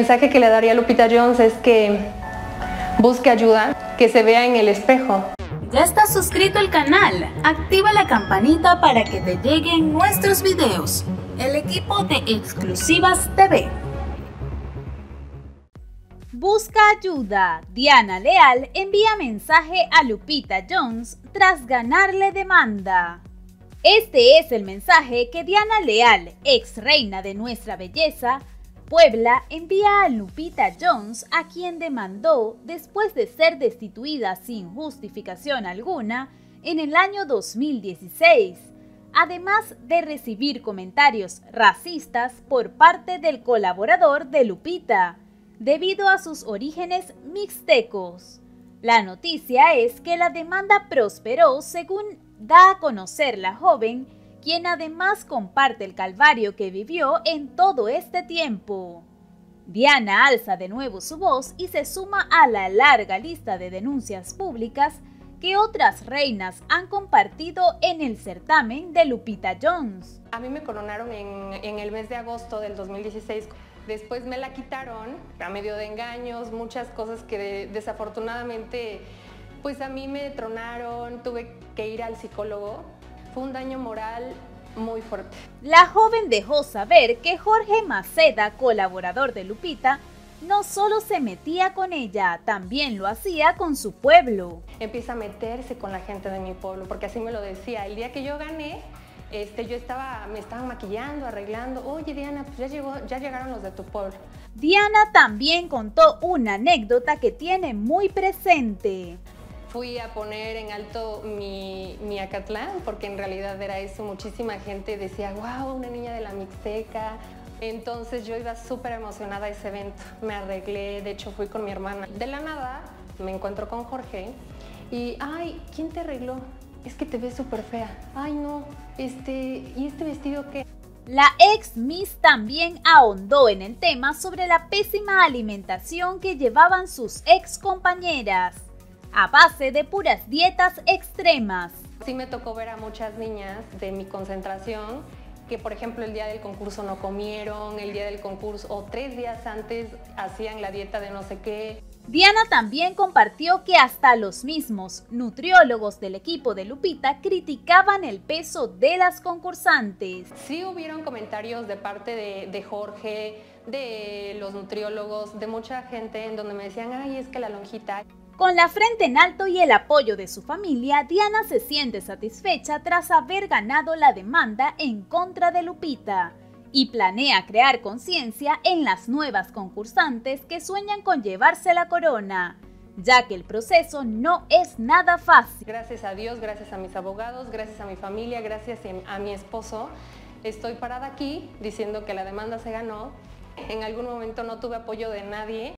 El mensaje que le daría a Lupita Jones es que busque ayuda, que se vea en el espejo. ¿Ya estás suscrito al canal? Activa la campanita para que te lleguen nuestros videos. El equipo de Exclusivas TV. Busca ayuda. Diana Leal envía mensaje a Lupita Jones tras ganarle demanda. Este es el mensaje que Diana Leal, ex reina de Nuestra Belleza, Puebla, envía a Lupita Jones, a quien demandó después de ser destituida sin justificación alguna en el año 2016, además de recibir comentarios racistas por parte del colaborador de Lupita, debido a sus orígenes mixtecos. La noticia es que la demanda prosperó según da a conocer la joven, quien además comparte el calvario que vivió en todo este tiempo. Diana alza de nuevo su voz y se suma a la larga lista de denuncias públicas que otras reinas han compartido en el certamen de Lupita Jones. A mí me coronaron en el mes de agosto del 2016. Después me la quitaron a medio de engaños, muchas cosas que desafortunadamente pues a mí me tronaron, tuve que ir al psicólogo. Fue un daño moral muy fuerte. La joven dejó saber que Jorge Maceda, colaborador de Lupita, no solo se metía con ella, también lo hacía con su pueblo. Empieza a meterse con la gente de mi pueblo, porque así me lo decía. El día que yo gané, me estaban maquillando, arreglando. Oye, Diana, pues ya llegaron los de tu pueblo. Diana también contó una anécdota que tiene muy presente. Fui a poner en alto mi Acatlán, porque en realidad era eso. Muchísima gente decía, wow, una niña de la Mixteca. Entonces yo iba súper emocionada a ese evento. Me arreglé, de hecho fui con mi hermana. De la nada me encuentro con Jorge y, ay, ¿quién te arregló? Es que te ves súper fea. Ay, no, ¿y este vestido qué? La ex Miss también ahondó en el tema sobre la pésima alimentación que llevaban sus ex compañeras, a base de puras dietas extremas. Sí me tocó ver a muchas niñas de mi concentración que, por ejemplo, el día del concurso no comieron, el día del concurso o 3 días antes hacían la dieta de no sé qué. Diana también compartió que hasta los mismos nutriólogos del equipo de Lupita criticaban el peso de las concursantes. Sí hubieron comentarios de parte de Jorge, de los nutriólogos, de mucha gente en donde me decían, ay, es que la lonjita. Con la frente en alto y el apoyo de su familia, Diana se siente satisfecha tras haber ganado la demanda en contra de Lupita y planea crear conciencia en las nuevas concursantes que sueñan con llevarse la corona, ya que el proceso no es nada fácil. Gracias a Dios, gracias a mis abogados, gracias a mi familia, gracias a mi esposo, estoy parada aquí diciendo que la demanda se ganó. En algún momento no tuve apoyo de nadie.